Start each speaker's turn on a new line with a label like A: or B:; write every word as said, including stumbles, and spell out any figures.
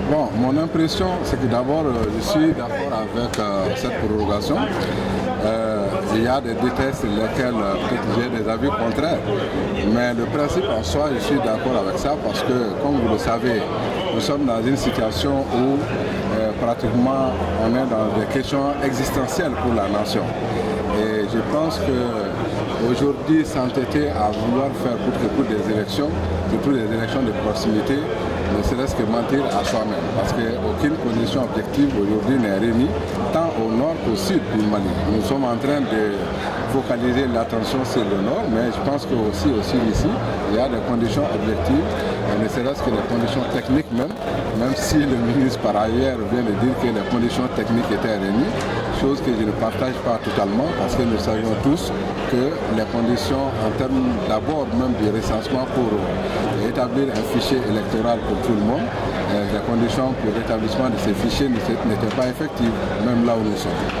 A: Bon, mon impression, c'est que d'abord, je suis d'accord avec euh, cette prorogation. Euh, il y a des détails sur lesquels euh, j'ai des avis contraires. Mais le principe en soi, je suis d'accord avec ça parce que, comme vous le savez, nous sommes dans une situation où euh, pratiquement on est dans des questions existentielles pour la nation. Et je pense qu'aujourd'hui, s'entêter à vouloir faire coûte que coûte des élections, surtout des élections de proximité, ne serait-ce que mentir à soi-même. Parce qu'aucune condition objective aujourd'hui n'est réunie, tant au nord qu'au sud du Mali. Nous sommes en train de focaliser l'attention sur le nord, mais je pense qu'aussi au sud ici, il y a des conditions objectives, ne serait-ce que les conditions techniques même, même si le ministre par ailleurs vient de dire que les conditions techniques étaient réunies, chose que je ne partage pas totalement parce que nous savons tous que les conditions en termes d'abord même du recensement pour établir un fichier électoral pour tout le monde, les conditions pour l'établissement de ces fichiers n'étaient pas effectives, même là où nous sommes.